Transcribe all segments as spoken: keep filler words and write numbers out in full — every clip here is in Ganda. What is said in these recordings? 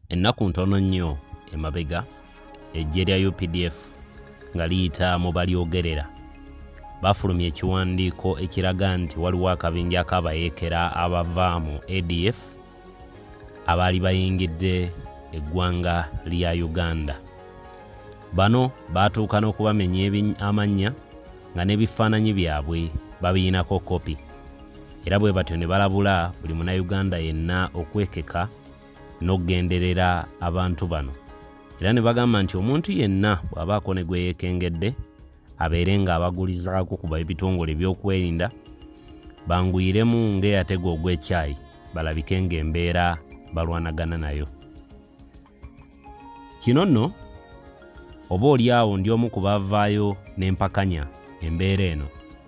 ennaku ntono nnyo emabega eggye lya U P D F nga liyita mu balyogerera bafulumya ekiwandiiko ekiraga nti waliwo akabinja akabayeekera abava mu A D F abaali bayingidde eggwanga lya Uganda. Bano baatuuka n'okubamenya amannya nga n'ebifaananyi byabwe babiyinako kopi, era bwe batyo ne balabula buli munnayuganda yenna okwekeka n'okgenderera abantu bano, era ne bagamba nti omuntu yenna bw'abaako ne gwe yeekengedde abeere ng'abagulizaako kuba ebitongole by'okwerinda banguyiremu ng'eyatega ogw'ekyayi balabike ng'embeera balwanagana nayo. Kino nno oba oliawo ndi omu ku bavaayo n'empakanya embeera eno,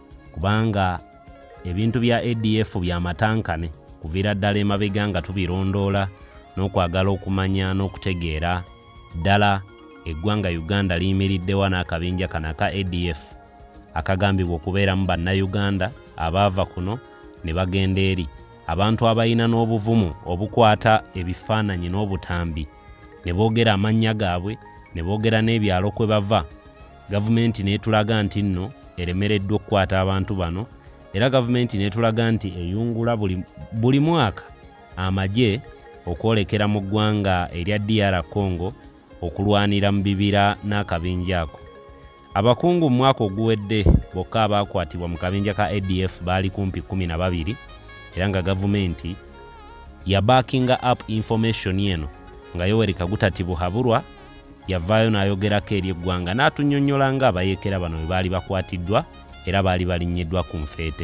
kubanga ebintu bya A D F by'amatankane kuviira ddala emabega nga tubirondoola n'okwagala okumanya n'okutegeera ddala eggwanga Uganda liyimiriddewa n'akabinja kano aka A D F akagambibwa okubeeramu bannayuganda abaava kuno ne bagenda eri abantu abalina n'obuvumu obukwata ebifaananyi n'obutambi ne boogera amannya gaabwe ne boogera n'ebyalo kwe bava. Gavumenti n'etulaga nti nno eremereddwa okukwata abantu bano, era gavumenti n'etulaga nti eyungula buli, buli mwaka amagye okwolekera mu ggwanga erya D R Congo okulwanira mu bibira n'akabinja ako. Abakungu mu mwaka oguwedde bokka abaakwatibwa mu kabinja ka A D F baali kumpi kumi na babiri, era nga gavumenti ya backinga up information yeno nga Yoweri Kaguta Tibuhaburwa yavaayo n'ayogerako eri eggwanga n'atunnyonnyola nga abayeekera bano bwe baali bakwatiddwa era baali balinnyiddwa ku nfeete.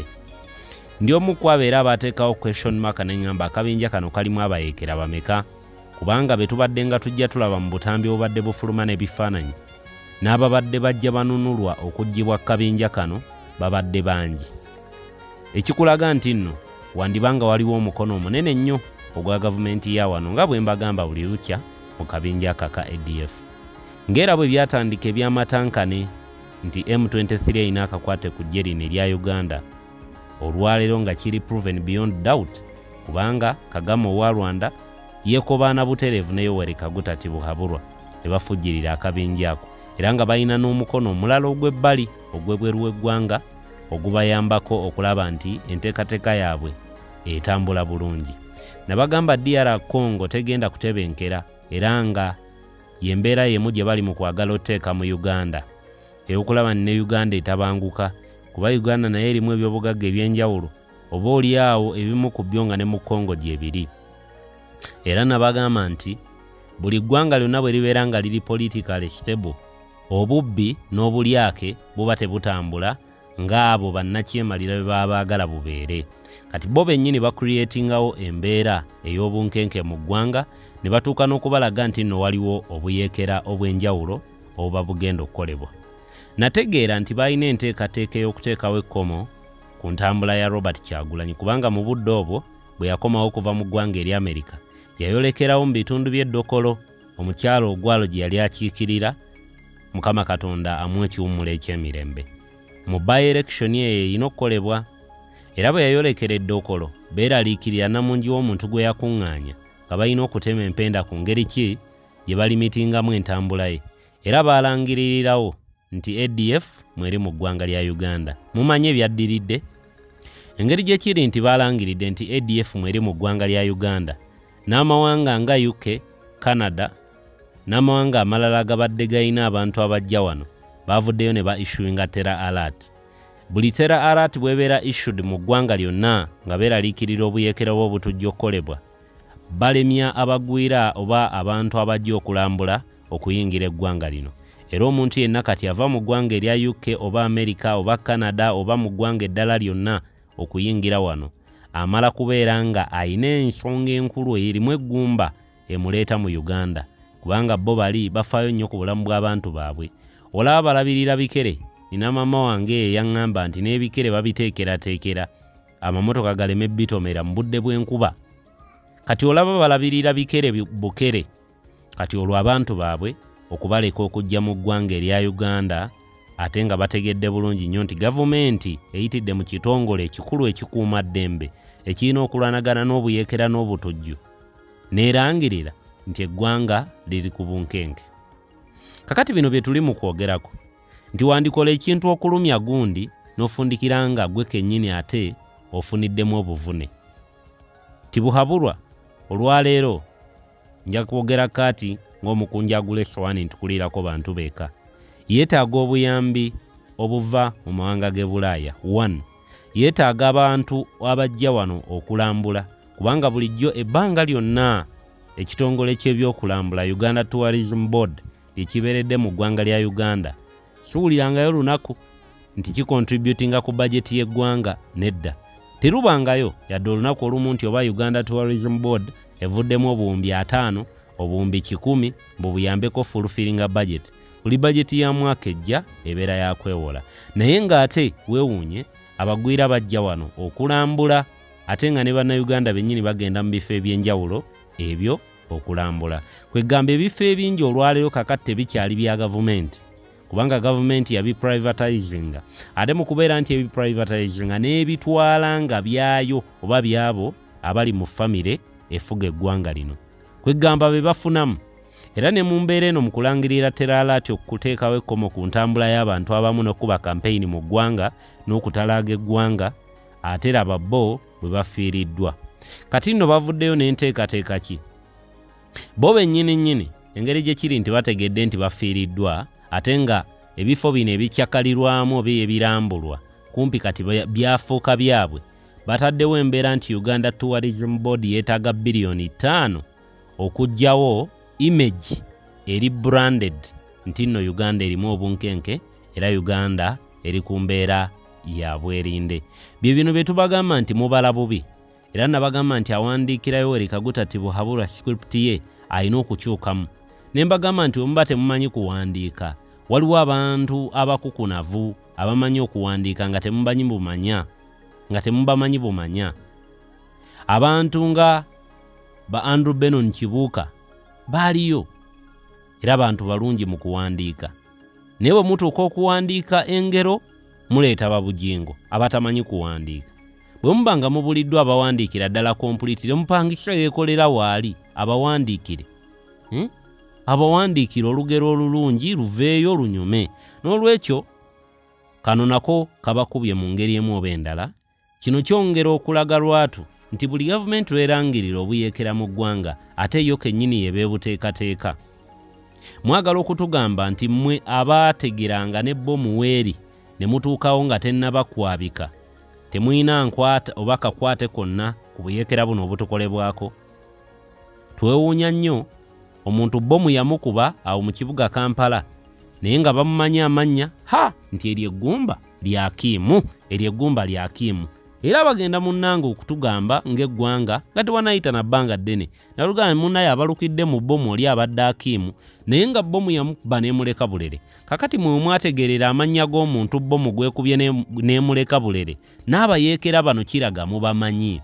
Ndi omu ku abeera abaateekawo question mark n'eŋŋamba akabinja kano kalimu abayeekera bameka, kubanga be tubadde nga tujja tulaba mu butambi obubadde bufuluma n'ebifaananyi n'ababadde bajja banunulwa okuggyibwa kabinja kano babadde bangi. Ekikulaga nti nno wandibanga waliwo omukono omunene nnyo ogwa gavumenti ya wano nga bwe mbagamba buli lukya mu kabinja kaka A D F. Ng'era bwe byatandika eby'amatankane nti M twenty-three erina akakwate ku ggye lino erya Uganda, olwaleero nga kiri proven beyond doubt kubanga Kagame owa Rwanda yeekobaana butereevu ne Yoweri Kaguta Tibuhaburwa ne bafujjirira akabinja ako, era nga balina n'omukono omulala ogw'ebbali ogw'ebweru w'eggwanga ogubayambako okulaba nti enteekateeka yaabwe etambula bulungi. Ne bagamba D R Congo tegenda kutebenkera era nga yembeera yemu gye bali mu kwagala oteeka mu Uganda eyokulaba ne Uganda etabanguka, kuba Uganda naye erimu ebyobugagga ebyenjawulo oba oliawo ebimu ku byo nga ne mu Congo gye biri. Era nabagamba nti buli ggwanga lyonna bwe libeera nga liri politically stable, obubbi n'obulyake buba tebutambula ng'abo bannakyemalira bwe baba baagala bubeere. Kati bo bennyini bakreatingawo embeera ey'obunkenke mu ggwanga ne batuuka n'okubalaga nti nno waliwo obuyeekera obw'enjawulo obuba bugenda okukolebwa. Nategeera nti balina enteekateeka ey'okuteekawo ekkomo ku ntambula ya Robert Kyagulanyi, kubanga mu budde obwo bwe yakomawo okuva mu ggwanga eri Amerika yayolekerawo mu bitundu by'eddokolo omukyalo ogwalo gye yali akiikirira, Mukama Katonda amuwa ekiwummulo eky'emirembe. Mu by-election eyo erina okukolebwa, era bwe yayolekera eddokolo beeraliikirira namungi w'omuntu gwe yakuŋŋaanya nga balina okutema empenda ku ngeri ki gye balimitingamu entambula ye, era baalangiririrawo nti A D F mweri mu ggwanga lya Uganda. Mumanye ebyaddiridde? Engeri gye kiri nti baalangiridde nti A D F mweri mu ggwanga lya Uganda, n'amawanga nga U K, Canada n'amawanga amalala gabadde gayina abantu abajja wano baavuddeyo ne ba issuinga terror alert. Buli terror alert bw'ebeera issued mu ggwanga lyonna nga beeraliikirira obuyeekera bw'obutujja okukolebwa, balemya abagwira oba abantu abajja okulambula okuyingira eggwanga lino. Era omuntu yenna kati ava mu ggwanga erya U K oba Amerika oba Canada oba mu ggwanga eddala lyonna okuyingira wano amala kubeera nga ayina ensonga enkulu erimu eggumba emuleeta mu Uganda, kubanga bo bali bafaayo nnyo ku bulamu bw'abantu baabwe. Olaba balabirira bikere, nina mama wange yaŋŋamba nti n'ebikere babiteekerateekera amamotoka galeme bitomera mu budde bw'enkuba. Kati olaba balabirira bikere bukere, kati olwo abantu baabwe okubaleka okujja mu ggwanga erya Uganda ate nga bategedde bulungi nnyo nti gavumenti eyitidde mu kitongole ekikulu ekikuuma ddembe ekirina okulwanagana n'obuyeekera n'obutujju, n'erangirira nti eggwanga liri ku bunkenke. Kakati bino bye tuli mu kwogerako nti wandikola ekintu okulumya gundi n'ofundikira nga gwe kennyini ate ofuniddemu obuvune. Tibuhabulwa olwaleero nja kwogera kati ng'omukunjagula essowaani ntukulirako bantu beeka. Yeetaaga obuyambi obuva mu mawanga g'e Bulaaya. One, yeetaaga abantu abajja wano okulambula kubanga bulijjo ebbanga lyonna ekitongole ky'ebyokulambula Uganda Tourism Board ekibeeredde mu ggwanga lya Uganda siwulirangayo lunaku nti kikontributinga ku bajeti y'eggwanga. Nedda, terubangayo yadde olunaku olumu nti oba Uganda Tourism Board evuddemu obuwumbi ataano obuwumbi kikumi mbu buyambeko fulfillinga budget. Buli bajeti ya mwaka ejja ebeera ya kwewola, naye ng'ate weewuunye abagwira bajja wano okulambula ate nga ne bannayuganda bennyini bagenda mu bifo eby'enjawulo ebyo okulambula. Kwegamba ebifo ebingi olwaleero kakati tebikyali bya gavumenti kubanga gavumenti yabiprivatizinga, ate mu kubeera nti ebiprivatizinga n'ebitwala nga byayo oba byabo abali mu famire efuga eggwanga lino. Kwegamba be bafunamu era ne mu mbeera eno mu kulangirira teralaati okuteekawo ekkomo ku ntambula y'abantu abamu n'okuba kampeyini mu ggwanga n'okutalaaga eggwanga, ate laba bo bwe bafiiriddwa. Kati nno bavuddeyo n'enteekateeka ki? Bo bennyini nnyini engeri gye kiri nti bategedde nti bafiiriddwa ate nga ebifo bino ebikyakalirwamu oba ebirambulwa kumpi kati byafuuka byabwe. Bataddewo embeera nti Uganda Tourism Board yeetaaga biliyoni ttaano okuggyawo image eri branded nti nno Uganda erimu obunkenke era Uganda eri ku mbeera ya bwerinde. Bye bino bye tubagamba nti mubala bubi era nabagamba nti awandiikirayo Yoweri Kaguta Tibuhaburwa script ye alina okukyukamu. Ne mbagamba nti omuba temumanyi kuwandiika, waliwo abantu abakukunavu abamanyi okuwandiika nga temubanyi bumanya nga temubamanyi bumanya. Abantu nga ba Andrew Benon Kibuuka baaliyo era abantu balungi mu kuwandiika, naye bwe mutuuka okuwandiika engero muleeta babujingo abatamanyi kuwandiika. Bwe muba nga mubuliddwa abawandiikira ddala kompulitire mupangisa yeekolera waali abawandiikire hmm? abawandiikire olugero olulungi luveeyo lunyume. N'olwekyo kano nako kabakubye mu ngeri emu oba endala. Kino kyongera okulaga lwatu nti buli gavumenti lwerangirira obuyeekera mu ggwanga ate yo kennyini ye beebuteekateeka. Mwagala okutugamba nti mmwe abaategeranga ne bbomu weeri ne mutuukawo nga tennabakwabika temuyina nkwata oba kakwate konna ku buyeekera buno obutukolebwako? Twewuunya nnyo omuntu bbomu yamukuba awo mu kibuga Kampala naye nga bamumanyi amannya ha nti eryeggumba lya Kiimu, eryeggumba lya Kiimu. Era bagenda munnange okutugamba ng'eggwanga nga tewanayita na bbanga ddene nalugamba munnaye abalukidde mu bbomu oli abadde Akiimu naye nga bbomu yamukuba n'emuleka bulere. Kakati mwe mwategerera amannya g'omuntu bbomu gwekubye n'emuleka bulere n'abayeekera bano kiraga mubamanyi.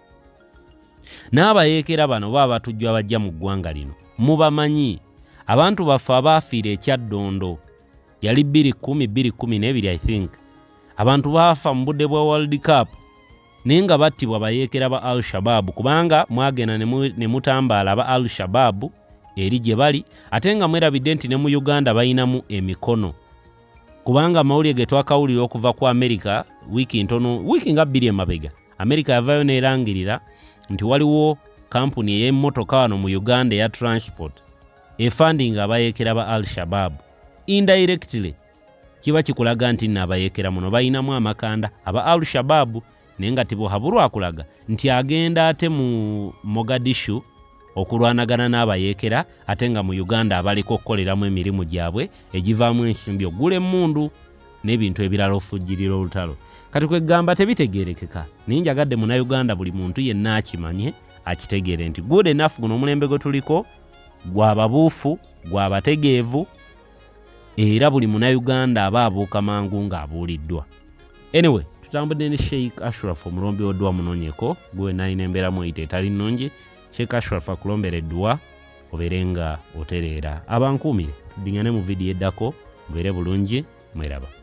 N'abayeekera bano baba batujjwa bajja mu ggwanga lino mubamanyi. Abantu baffe abaafiira ekyaddondo yali bbiri kkumi bbiri kkumi n'ebiri I think. Abantu baafa mu budde bwa World Cup naye nga battibwa bayeekera ba Al Shabaab kubanga mwagenda ne mutambaala ba Al Shabaab eri gye bali ate nga mwerabidde nti ne mu Uganda bayinamu emikono kubanga amawulire ge twakawulira okuva ku America wiiki ntono wiiki nga bbiri emabega America yavaayo neerangirira nti waliwo kampuni ey'emmotoka wano mu Uganda ya transport efundinga abayeekera ba Al Shabaab. Indirectly kiba kikulaga nti n'abayeekera muno bayinamu amakanda aba Al Shabaab naye nga Tibuhaburwa akulaga nti agenda ate mu Mogadishu okulwanagana n'abayeekera ate nga mu Uganda abaliko okukoleramu emirimu gyabwe egivaamu ensimbi ogula emmundu n'ebintu ebirala ofujjirira olutalo. Kati kwegamba tebitegeerekeka naye njagadde Munnayuganda buli muntu yenna akimanye akitegeere nti good enough guno omulembe gwe tuliko gwababuufu gwabategeevu era buli Munnayuganda aba abuuka mangu ng'abuuliddwa. Anyway, tutambudde ne Sheikh Ashraf omulombi w'odduwa munoonyeko gwe nalina embeera mweyita etali nnungi. Sheikh Ashraf akulombera edduwa obeere nga otereera abankuumire tuddiŋŋane mu vidiyo eddako mubeere bulungi mweraba.